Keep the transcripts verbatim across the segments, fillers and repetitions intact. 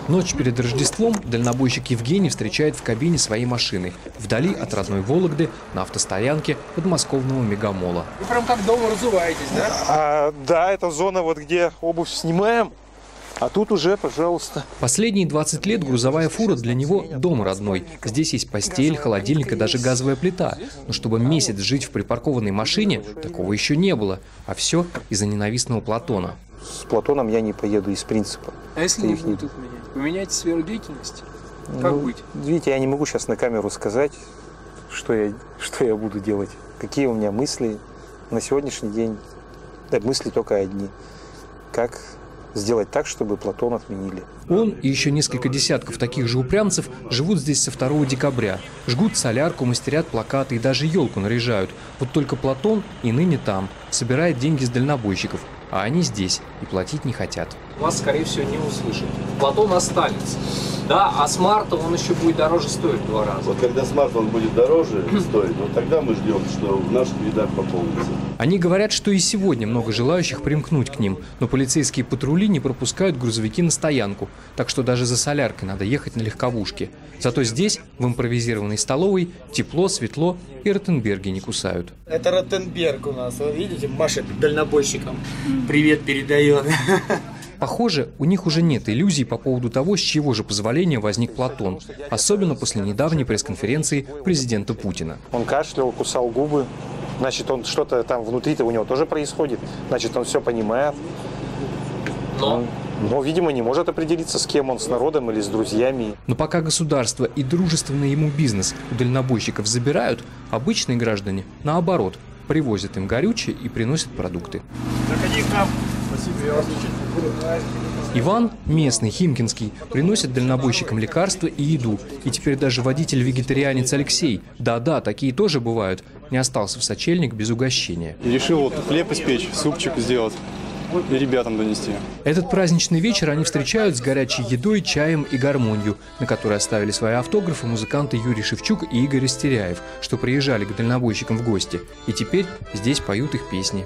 Ночь перед Рождеством дальнобойщик Евгений встречает в кабине своей машины, вдали от родной Вологды, на автостоянке подмосковного мегамола. Вы прям как дома разуваетесь, да? А, да, это зона, вот где обувь снимаем, а тут уже, пожалуйста. Последние двадцать лет грузовая фура для него дом родной. Здесь есть постель, холодильник и даже газовая плита. Но чтобы месяц жить в припаркованной машине, такого еще не было. А все из-за ненавистного Платона. С Платоном я не поеду из принципа. А если не будут тут менять? Поменяйте сферу деятельности? Как ну, быть? Видите, я не могу сейчас на камеру сказать, что я, что я буду делать. Какие у меня мысли на сегодняшний день. Да, мысли только одни. Как сделать так, чтобы Платон отменили. Он и еще несколько десятков таких же упрямцев живут здесь со второго декабря. Жгут солярку, мастерят плакаты и даже елку наряжают. Вот только Платон и ныне там. Собирает деньги с дальнобойщиков. А они здесь и платить не хотят. Вас, скорее всего, не услышат. Платон останется. Да, а с марта он еще будет дороже стоить в два раза. Вот когда с марта он будет дороже стоить, вот тогда мы ждем, что в наших рядах пополнится. Они говорят, что и сегодня много желающих примкнуть к ним, но полицейские патрули не пропускают грузовики на стоянку, так что даже за соляркой надо ехать на легковушке. Зато здесь, в импровизированной столовой, тепло, светло и Ротенберги не кусают. Это Ротенберг у нас, вы видите, машет дальнобойщикам. Привет передает. Похоже, у них уже нет иллюзий по поводу того, с чего же позволения возник Платон, особенно после недавней пресс-конференции президента Путина. Он кашлял, кусал губы, значит, он что-то там внутри-то у него тоже происходит, значит, он все понимает. Но? Но, видимо, не может определиться, с кем он, с народом или с друзьями. Но пока государство и дружественный ему бизнес у дальнобойщиков забирают, обычные граждане, наоборот, привозят им горючее и приносят продукты. Заходи к нам. Спасибо, я вас лечить не буду. Иван, местный, химкинский, приносит дальнобойщикам лекарства и еду. И теперь даже водитель-вегетарианец Алексей, да-да, такие тоже бывают, не остался в сочельник без угощения. И решил вот хлеб испечь, супчик сделать и ребятам донести. Этот праздничный вечер они встречают с горячей едой, чаем и гармонью, на которой оставили свои автографы музыканты Юрий Шевчук и Игорь Растеряев, что приезжали к дальнобойщикам в гости. И теперь здесь поют их песни.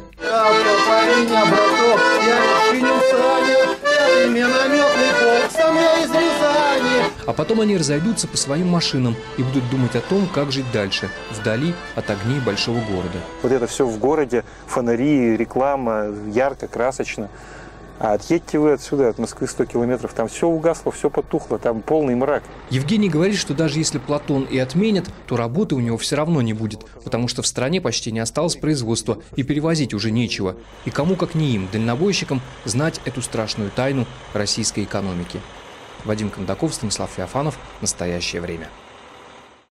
А потом они разойдутся по своим машинам и будут думать о том, как жить дальше, вдали от огней большого города. Вот это все в городе, фонари, реклама, ярко, красочно. А отъедьте вы отсюда, от Москвы сто километров, там все угасло, все потухло, там полный мрак. Евгений говорит, что даже если Платон и отменят, то работы у него все равно не будет, потому что в стране почти не осталось производства и перевозить уже нечего. И кому, как не им, дальнобойщикам, знать эту страшную тайну российской экономики. Вадим Кондаков, Станислав Феофанов. Настоящее время.